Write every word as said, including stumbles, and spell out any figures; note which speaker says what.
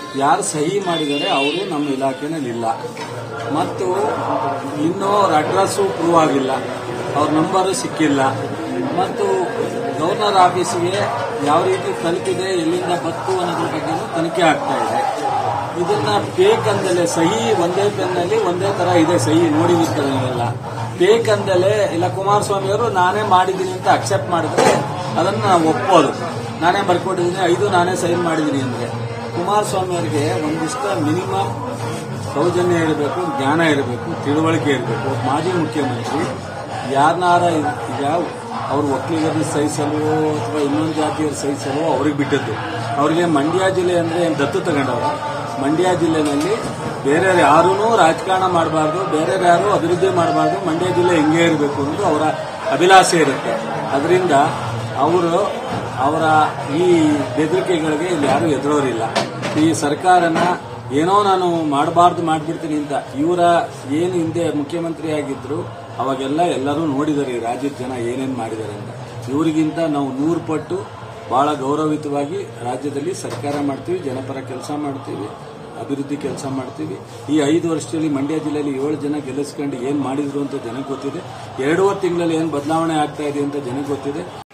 Speaker 1: ಯಾರು ಸಹಿ ಮಾಡಿದರೆ ಅವರು ನಮ್ಮ ಇಲಾಖೆನಲ್ಲಿ ಇಲ್ಲ. ಮತ್ತು ಇನ್ನೂ ಅವ್ರ ಅಡ್ರೆಸ್ಸು ಪ್ರೂವ್ ಆಗಿಲ್ಲ, ಅವ್ರ ನಂಬರು ಸಿಕ್ಕಿಲ್ಲ. ಮತ್ತು ಗವರ್ನರ್ ಆಫೀಸಿಗೆ ಯಾವ ರೀತಿ ತಲುಪಿದೆ, ಎಲ್ಲಿಂದ ಬತ್ತು ಅನ್ನೋದ್ರ ಬಗ್ಗೆನೂ ತನಿಖೆ ಆಗ್ತಾ ಇದೆ. ಇದನ್ನ ಫೇಕ್ ಅಂದಲೇ ಸಹಿ ಒಂದೇ ಪೆನ್ನಲ್ಲಿ ಒಂದೇ ತರ ಇದೆ, ಸಹಿ ನೋಡಿರ್ತಾರೆ ನೀವೆಲ್ಲ. ಫೇಕ್ ಅಂದಲೇ ಇಲ್ಲ ಕುಮಾರಸ್ವಾಮಿ ಅವರು ನಾನೇ ಮಾಡಿದ್ದೀನಿ ಅಂತ ಅಕ್ಸೆಪ್ಟ್ ಮಾಡಿದ್ರೆ ಅದನ್ನ ನಾವು ಒಪ್ಪೋದು. ನಾನೇ ಬರ್ಕೊಟ್ಟಿದ್ದೀನಿ, ಐದು ನಾನೇ ಸೈನ್ ಮಾಡಿದ್ದೀನಿ ಅಂದ್ರೆ ಕುಮಾರಸ್ವಾಮಿ ಅವರಿಗೆ ಒಂದಿಷ್ಟ ಮಿನಿಮಮ್ ಸೌಜನ್ಯ ಇರಬೇಕು, ಜ್ಞಾನ ಇರಬೇಕು, ತಿಳುವಳಿಕೆ ಇರಬೇಕು. ಮಾಜಿ ಮುಖ್ಯಮಂತ್ರಿ ಯಾರನ್ನಾರ ಈಗ ಅವ್ರ ಒಕ್ಕಲಿಗರನ್ನ ಸಹಿಸಲ್ವೋ ಅಥವಾ ಇನ್ನೊಂದು ಜಾತಿಯವ್ರ ಸಹಿಸಲ್ವೋ ಅವ್ರಿಗೆ ಬಿಟ್ಟದ್ದು. ಅವರಿಗೆ ಮಂಡ್ಯ ಜಿಲ್ಲೆ ಅಂದ್ರೆ ದತ್ತು ತಗೊಂಡವ್ರ. ಮಂಡ್ಯ ಜಿಲ್ಲೆನಲ್ಲಿ ಬೇರೆ ಯಾರೂ ರಾಜಕಾರಣ ಮಾಡಬಾರ್ದು, ಬೇರೆ ಯಾರು ಅಭಿವೃದ್ಧಿ ಮಾಡಬಾರ್ದು, ಮಂಡ್ಯ ಜಿಲ್ಲೆ ಹೆಂಗೆ ಇರಬೇಕು ಅನ್ನೋದು ಅವರ ಅಭಿಲಾಷೆ ಇರುತ್ತೆ. ಅದರಿಂದ ಅವರು ಅವರ ಈ ಬೆದರಿಕೆಗಳಿಗೆ ಇಲ್ಲಿ ಯಾರು ಎದುರೋರಿಲ್ಲ. ಈ ಸರ್ಕಾರನ ಏನೋ ನಾನು ಮಾಡಬಾರ್ದು ಮಾಡಿಬಿಡ್ತೀನಿ ಅಂತ ಇವರ ಏನು ಹಿಂದೆ ಮುಖ್ಯಮಂತ್ರಿ ಆಗಿದ್ರು ಅವಾಗೆಲ್ಲ ಎಲ್ಲರೂ ನೋಡಿದ್ದಾರೆ ಈ ರಾಜ್ಯದ ಜನ ಏನೇನು ಮಾಡಿದ್ದಾರೆ ಅಂತ. ಇವರಿಗಿಂತ ನಾವು ನೂರು ಪಟ್ಟು ಬಹಳ ಗೌರವಿತವಾಗಿ ರಾಜ್ಯದಲ್ಲಿ ಸರ್ಕಾರ ಮಾಡ್ತೀವಿ, ಜನಪರ ಕೆಲಸ ಮಾಡ್ತೀವಿ, ಅಭಿವೃದ್ಧಿ ಕೆಲಸ ಮಾಡ್ತೀವಿ. ಈ ಐದು ವರ್ಷದಲ್ಲಿ ಮಂಡ್ಯ ಜಿಲ್ಲೆಯಲ್ಲಿ ಏಳು ಜನ ಗೆಲ್ಲಿಸ್ಕೊಂಡು ಏನ್ ಮಾಡಿದ್ರು ಅಂತ ಜನಕ್ಕೆ ಗೊತ್ತಿದೆ. ಎರಡೂವರೆ ತಿಂಗಳಲ್ಲಿ ಏನ್ ಬದಲಾವಣೆ ಆಗ್ತಾ ಇದೆ ಅಂತ ಜನಕ್ಕೆ ಗೊತ್ತಿದೆ.